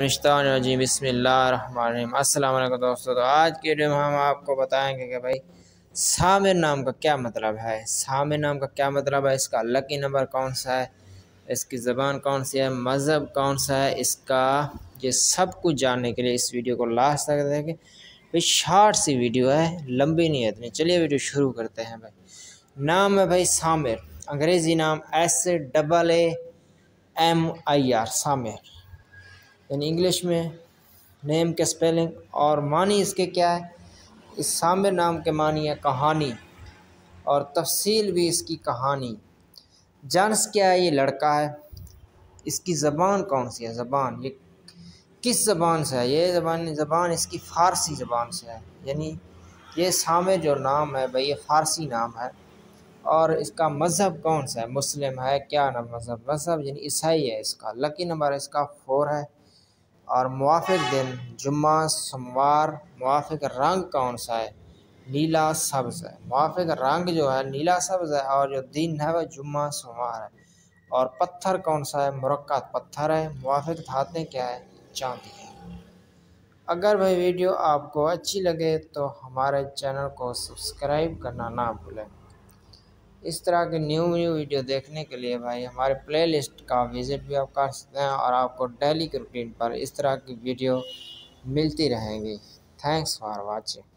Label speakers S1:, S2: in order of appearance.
S1: जी बिस्मिल्लाहिर्रहमानिर्रहीम। अस्सलाम वालेकुम दोस्तों। तो आज की वीडियो में हम आपको बताएंगे कि भाई सामिर नाम का क्या मतलब है। सामिर नाम का क्या मतलब है, इसका लकी नंबर कौन सा है, इसकी ज़बान कौन सी है, मज़हब कौन सा है, इसका ये सब कुछ जानने के लिए इस वीडियो को लास्ट तक देखें। भाई शॉर्ट सी वीडियो है, लंबी नहीं है इतनी। चलिए वीडियो शुरू करते हैं। भाई नाम है भाई सामिर, अंग्रेज़ी नाम SAAMIR सामिर, यानी इंग्लिश में नेम के स्पेलिंग। और मानी इसके क्या है, इस सामिर नाम के मानी है कहानी, और तफसील भी इसकी कहानी। जानस क्या है, ये लड़का है। इसकी ज़बान कौन सी है, ज़बान ये किस ज़बान से है, ये ज़बान इसकी फ़ारसी ज़बान से है। यानी ये सामिर जो नाम है भाई, ये फ़ारसी नाम है। और इसका मज़हब कौन सा है, मुस्लिम है। क्या नाम मज़हब यानी ईसाई है। इसका लकी नंबर इसका 4 है। और मुवाफ़िक दिन जुम्मा सोमवार। मुवाफ़िक रंग कौन सा है, नीला सब्ज़ है। मुवाफ़िक रंग जो है नीला सब्ज़ है, और जो दिन है वह जुम्मा सोमवार है। और पत्थर कौन सा है, मुरक्कत पत्थर है। मुवाफ़िक धातें क्या है, चांदी है। अगर भाई वीडियो आपको अच्छी लगे तो हमारे चैनल को सब्सक्राइब करना ना भूलें। इस तरह के न्यू वीडियो देखने के लिए भाई हमारे प्लेलिस्ट का विज़िट भी आप कर सकते हैं, और आपको डेली के रूटीन पर इस तरह की वीडियो मिलती रहेंगी। Thanks for watching.